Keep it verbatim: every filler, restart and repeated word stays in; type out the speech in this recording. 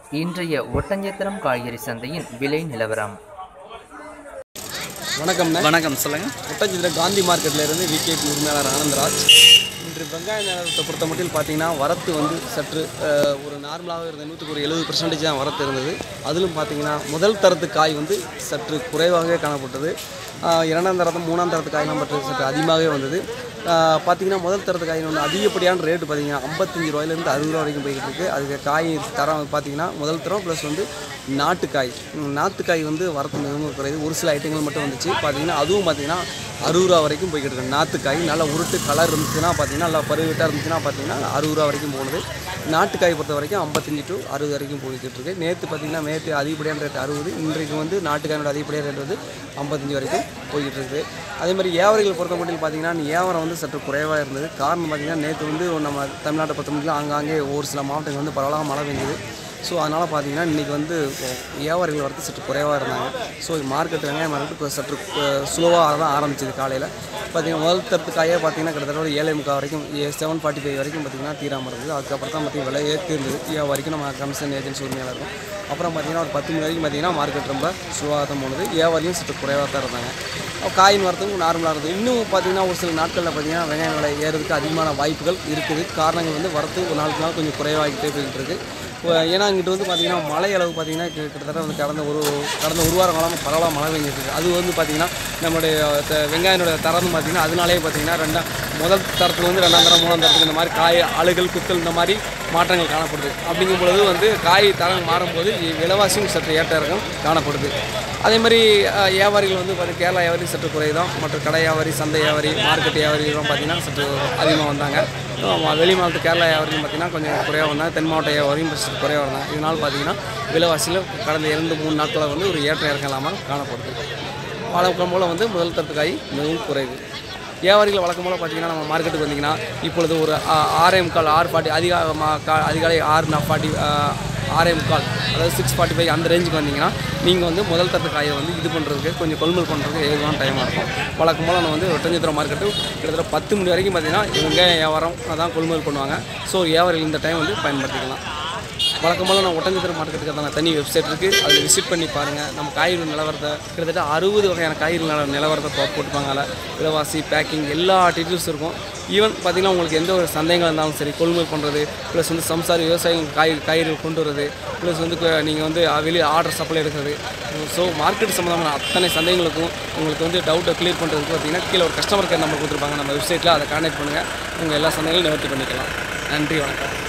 இன்றைய ஒட்டஞ்சத்திரம் காய்கறி சந்தையின் விலை நிலவரம். வணக்கம் வணக்கம் சொல்லுங்கள். ஒட்டஞ்சத்திரம் காந்தி மார்க்கெட்டில் இருந்து விகேபி உரிமையாளர் ஆனந்தராஜ். இன்று வெங்காய நிலவரத்தை பொறுத்த மட்டும் பார்த்தீங்கன்னா வரத்து வந்து சற்று ஒரு நார்மலாக இருந்த நூற்றுக்கு ஒரு எழுபது பர்சன்டேஜ் தான் வரத்து இருந்தது. அதிலும் பார்த்தீங்கன்னா முதல் தரத்து காய் வந்து சற்று குறைவாகவே காணப்பட்டது. இரண்டாம் தரத்து மூணாம் தரத்து காயெல்லாம் பற்றி சற்று அதிகமாகவே வந்தது. பார்த்திங்கன்னா முதல் தரத்து காய் ஒன்று அதிகப்படியான ரேட்டு பார்த்திங்கன்னா ஐம்பத்தஞ்சு ரூபாயிலேருந்து அறுபது ரூபா வரைக்கும் போய்கிட்டு இருக்குது. அதுக்கு காய் தரம் பார்த்திங்கன்னா முதல் தரம் ப்ளஸ் வந்து நாட்டுக்காய் நாட்டுக்காய் வந்து வரத்து மிகவும் குறையுது. ஒரு சில ஐட்டங்கள் மட்டும் வந்துச்சு. பார்த்திங்கன்னா அதுவும் பார்த்திங்கன்னா அறுபது ரூபா வரைக்கும் போய்கிட்டு இருக்குது. நாட்டுக்காய் நல்லா உருட்டு கலர் இருந்துச்சுன்னா பார்த்திங்கன்னா நல்லா பருவிட்டாக இருந்துச்சுன்னா பார்த்திங்கன்னா அறுபது ரூபா வரைக்கும் போகுது. நாட்டுக்காய் பொறுத்த வரைக்கும் ஐம்பத்தஞ்சு டு அறுபது வரைக்கும் போய்கிட்டு இருக்குது. நேற்று பார்த்திங்கன்னா நேற்று அதிகப்படியான ரேட் அறுபது, இன்றைக்கு வந்து நாட்டுக்காயோட அதிகப்படியான ரேட் வந்து ஐம்பத்தஞ்சு வரைக்கும் போய்கிட்டு இருக்குது. அதே மாதிரி வியாபாரிகள் பொறுத்த மட்டும் பார்த்திங்கன்னா வியாபாரம் வந்து சற்று குறைவாக இருந்தது. காரணம் பார்த்திங்கன்னா நேற்று வந்து நம்ம தமிழ்நாட்டை பொறுத்த மட்டும் ஆங்காங்கே ஒரு சில மாவட்டங்கள் வந்து பரவலாக மழை பெஞ்சுது. ஸோ அதனால் பார்த்திங்கன்னா இன்றைக்கி வந்து வியாபாரிகள் வரது சற்று குறைவாக இருந்தாங்க. ஸோ மார்க்கெட் வெங்காய மார்க்கெட்டு சற்று ஸ்லோவாக தான் ஆரம்பிச்சிது. காலையில் பார்த்திங்கன்னா முதல் தரத்து காயாக பார்த்திங்கன்னா கிட்டத்தட்ட ஒரு ஏழை முக்கால் வரைக்கும் செவன் ஃபார்ட்டி ஃபைவ் வரைக்கும் பார்த்திங்கன்னா தீராமல் இருந்தது. அதுக்கப்புறம் தான் பார்த்திங்கன்னா விலை ஏற்றி இருந்தது. வியாபாரிக்கும் நம்ம கமிஷன் ஏஜென்சி உரிமையாக இருக்கும். அப்புறம் பார்த்திங்கன்னா ஒரு பத்து மணி வரைக்கும் பார்த்திங்கன்னா மார்க்கெட் ரொம்ப ஸ்லோவாக தான் போனது. வியாபாரியும் சற்று குறைவாக தான் இருந்தாங்க. காயின் வரத்துக்கும் நார்மலாக இருந்தது. இன்னும் பார்த்திங்கன்னா ஒரு சில நாட்களில் பார்த்திங்கன்னா வெங்காய விலை ஏறதுக்கு அதிகமான வாய்ப்புகள் இருக்குது. காரணங்கள் வந்து வரத்து ஒரு நாளுக்கு நாள் கொஞ்சம் குறைவாகிட்டே போய்கிட்டு இருக்குது. ஏன்னா இங்கிட்ட வந்து பார்த்திங்கன்னா மழை அளவு பார்த்திங்கன்னா கிட்டத்தட்ட வந்து கடந்த ஒரு கடந்த ஒரு வாரம் காலமாக பரவலாக மழை பெஞ்சிருக்கு. அது வந்து பார்த்திங்கன்னா நம்மளுடைய வெங்காயனோட தரம் பார்த்திங்கன்னா அதனாலே பார்த்திங்கன்னா ரெண்டாம் முதல் தரத்தில் வந்து ரெண்டாம் தரம் மூணாம் தரத்துக்கு இந்த மாதிரி காய் அழுகல் குத்தல் இந்த மாதிரி மாற்றங்கள் காணப்படுது. அப்படிங்கும் பொழுது வந்து காய் தரம் மாறும்போது விலைவாசியும் சற்று ஏற்ற இறக்கம் காணப்படுது. அதே மாதிரி வியாபாரிகள் வந்து பார்த்திங்கன்னா கேரளா வியாபாரி சற்று குறைதான். மற்ற கடை வியாபாரி, சந்தை வியாபாரி, மார்க்கெட் வியாபாரிகளும் பார்த்திங்கன்னா சற்று அதிகமாக வந்தாங்க. வெளி மாவட்ட கேரளா வியாபாரியும் பார்த்திங்கன்னா கொஞ்சம் குறைவாக வந்தாங்க. தென் மாவட்ட வியாபாரியும் சற்று குறைவாக வந்தாங்க. இதனால் பார்த்திங்கன்னா விலைவாசியில் கடந்த இரண்டு மூணு நாட்களில் வந்து ஒரு ஏற்ற இறக்கம் இல்லாமல் காணப்படுது. வழக்கம் போல் வந்து முதல் தரத்து காய் மிகவும் குறைவு. வியாபாரிகள் வழக்கம் போல் பார்த்திங்கன்னா நம்ம மார்க்கெட்டுக்கு வந்திங்கன்னா இப்பொழுது ஒரு ஆறே முக்கால் ஆறு ஃபார்ட்டி அதிகமாக அதிகாலை ஆறு ஃபார்ட்டி ஆறே முக்கால் அதாவது சிக்ஸ் ஃபார்ட்டி ஃபைவ் அந்த ரேஞ்சுக்கு வந்தீங்கன்னா நீங்கள் வந்து முதல் தரத்து காயை வந்து இது பண்ணுறதுக்கு கொஞ்சம் கொள்முதல் பண்ணுறதுக்கு ஏதுவான டைமாக இருக்கும். வழக்கம் போல் நம்ம வந்து ஒட்டஞ்சத்திரம் மார்க்கெட்டு கிட்டத்தட்ட பத்து மணி வரைக்கும் பார்த்திங்கன்னா இவங்க வியாபாரம் அதான் கொள்முதல் பண்ணுவாங்க. ஸோ வியாபாரிகள் இந்த டைம் வந்து பயன்படுத்திக்கலாம். வழக்கம் போல் நான் ஒட்டஞ்சத்திரம் மார்க்கெட்டுக்கு தான் தனி வெப்சைட் இருக்குது. அதில் விசிட் பண்ணி பாருங்கள். நம்ம காய்கறி நிலவரத்தை கிட்டத்தட்ட அறுபது வகையான காய்கறி நில நிலவரத்தை போட்டுப்பாங்க. அதில் விலைவாசி, பேக்கிங் எல்லா டீட்டெயில்ஸும் இருக்கும். ஈவன் பார்த்திங்கன்னா உங்களுக்கு எந்த ஒரு சந்தேகங்கள் இருந்தாலும் சரி கொள்முதல் பண்ணுறது ப்ளஸ் வந்து சம்சாரி விவசாயிகள் காய் காய்கறிகள் கொண்டு வரது ப்ளஸ் வந்து நீங்கள் வந்து வெளியே ஆர்டர் சப்ளை எடுக்கிறது. ஸோ மார்க்கெட் சம்மந்தமான அத்தனை சந்தேகங்களுக்கும் உங்களுக்கு வந்து டவுட்டை கிளியர் பண்ணுறதுக்கு பார்த்திங்கன்னா கீழே ஒரு கஸ்டமர் கேர் நம்பர் கொடுத்துருப்பாங்க நம்ம வெப்சைட்டில். அதை கான்டாக்ட் பண்ணுங்கள். உங்கள் எல்லா சந்தேகங்களும் நிவர்த்தி பண்ணிக்கலாம். நன்றி, வணக்கம்.